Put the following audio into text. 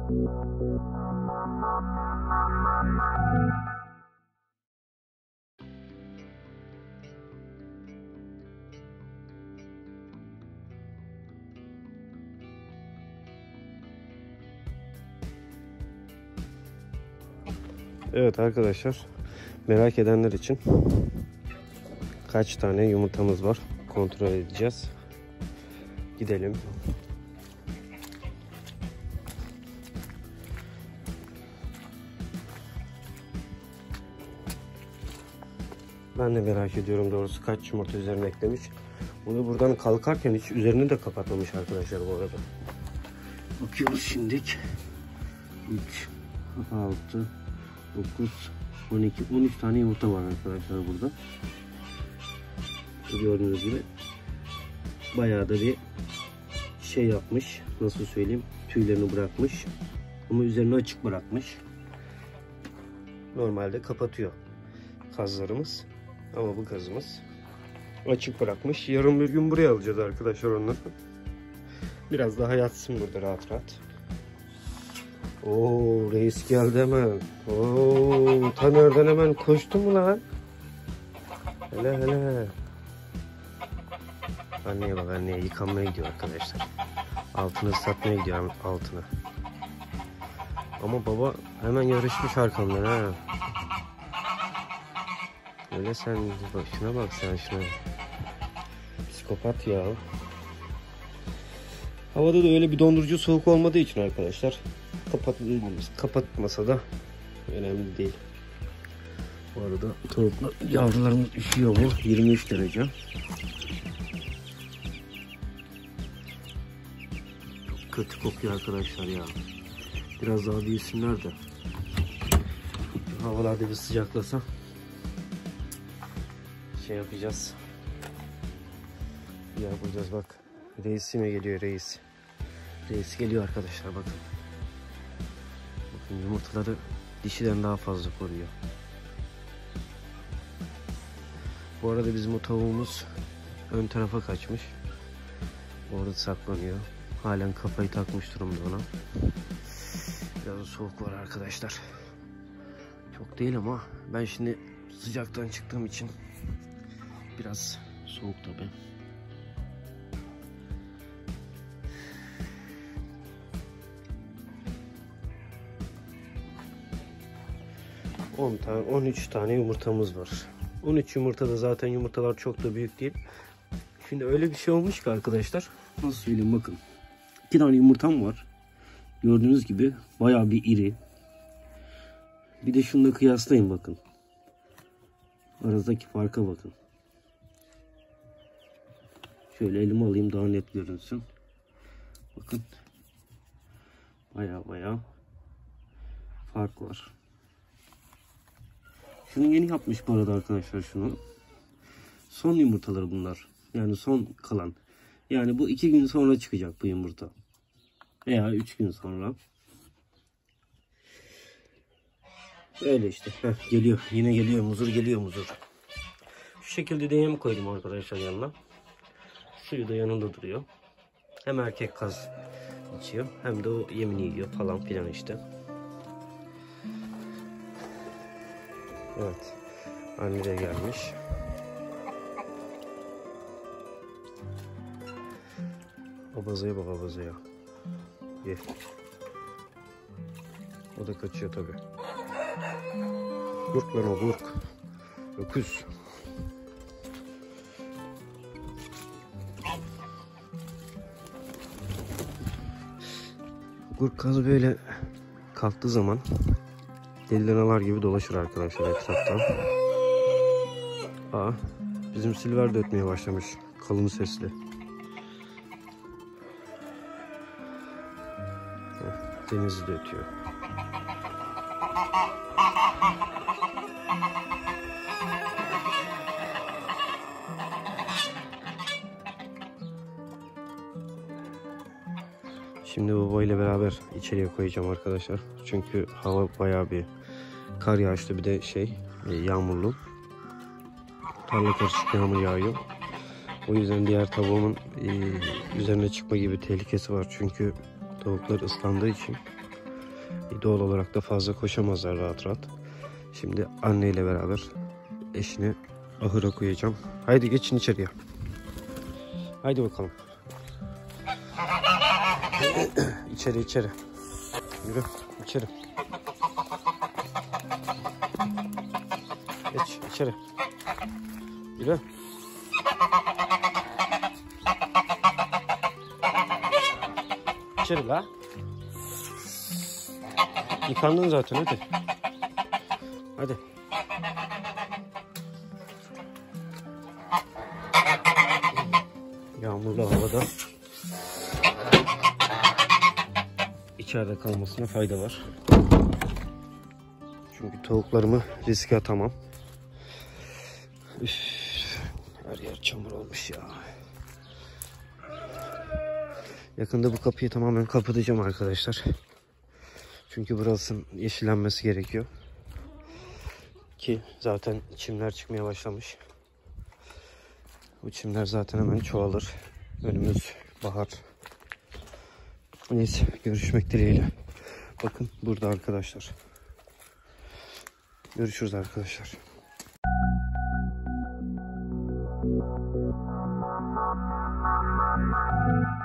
Evet arkadaşlar, merak edenler için kaç tane yumurtamız var kontrol edeceğiz. Gidelim. Ben de merak ediyorum doğrusu kaç yumurta üzerine eklemiş. Bunu buradan kalkarken hiç üzerini de kapatmamış arkadaşlar bu arada. Bakıyoruz şimdilik. 3, 6, 9, 12, 13 tane yumurta var arkadaşlar burada. Gördüğünüz gibi bayağı da bir şey yapmış. Nasıl söyleyeyim? Tüylerini bırakmış. Ama üzerini açık bırakmış. Normalde kapatıyor kazlarımız. Ama bu kazımız açık bırakmış. Yarın bir gün buraya alacağız arkadaşlar onları. Biraz daha yatsın burada rahat rahat. Oo, reis geldi hemen. Oo, Taner'den hemen koştu mu lan? Hele hele. Anneye bak, anneye yıkanmaya gidiyor arkadaşlar. Altını ıslatmaya gidiyor, altını. Ama baba hemen yarışmış arkamdan ha. Öyle sen bak, şuna bak sen şuna. Psikopat ya. Havada da öyle bir dondurucu soğuk olmadığı için arkadaşlar kapatmasa da önemli değil. Bu arada tavuklar, yavrularımız üşüyor mu? 23 derece. Çok kötü kokuyor arkadaşlar ya. Biraz daha büyüsünler de havalarda bir sıcaklasa şey yapacağız. Yapacağız bak. Reis yine geliyor, reis. Reis geliyor arkadaşlar bakın. Bakın yumurtaları dişiden daha fazla koruyor. Bu arada bizim o tavuğumuz ön tarafa kaçmış. Orada saklanıyor. Halen kafayı takmış durumda ona. Biraz soğuk var arkadaşlar. Çok değil ama ben şimdi sıcaktan çıktığım için biraz soğuk tabii. Tane, 13 tane yumurtamız var. 13 yumurtada zaten yumurtalar çok da büyük değil. Şimdi öyle bir şey olmuş ki arkadaşlar. Nasıl söyleyeyim bakın. 2 tane yumurtam var. Gördüğünüz gibi bayağı bir iri. Bir de şunu da kıyaslayın bakın. Aradaki farka bakın. Şöyle elime alayım daha net görünsün. Bakın. Bayağı fark var. Şunu yeni yapmış bu arada arkadaşlar şunu. Son yumurtaları bunlar. Yani son kalan. Yani bu 2 gün sonra çıkacak bu yumurta. Veya 3 gün sonra. Öyle işte. Heh, geliyor. Yine geliyor. Muzur geliyor muzur. Şu şekilde de yem koydum arkadaşlar yanına. Suyu da yanında duruyor. Hem erkek kaz içiyor. Hem de o yemini yiyor falan filan işte. Evet. Anne de gelmiş. Abazaya bak, abazaya. Ye. O da kaçıyor tabi. Gurk lan o, gurk. Öküz. Gurk kazı böyle kalktığı zaman deli danalar gibi dolaşır arkadaşlar etraftan. Aa, bizim Silver de ötmeye başlamış. Kalın sesli. Denizli de ötüyor. Şimdi babayla beraber içeriye koyacağım arkadaşlar. Çünkü hava bayağı bir kar yağışlı, bir de yağmurlu. Tarla karışık yağmur yağıyor. O yüzden diğer tavuğumun üzerine çıkma gibi tehlikesi var. Çünkü tavuklar ıslandığı için Doğal olarak da fazla koşamazlar rahat rahat. Şimdi anneyle beraber eşini ahıra koyacağım. Haydi geçin içeriye. Haydi bakalım. İçeri. Yürü içeri. Geç içeri. Yürü. İçeri la. Yıkandın zaten, hadi. Hadi. Yağmurlu havada içeride kalmasına fayda var. Çünkü tavuklarımı riske atamam. Üf, her yer çamur olmuş ya. Yakında bu kapıyı tamamen kapatacağım arkadaşlar. Çünkü burasının yeşillenmesi gerekiyor. Ki zaten çimler çıkmaya başlamış. Bu çimler zaten hemen çoğalır. Önümüz bahar. Neyse, görüşmek dileğiyle. Bakın burada arkadaşlar. Görüşürüz arkadaşlar.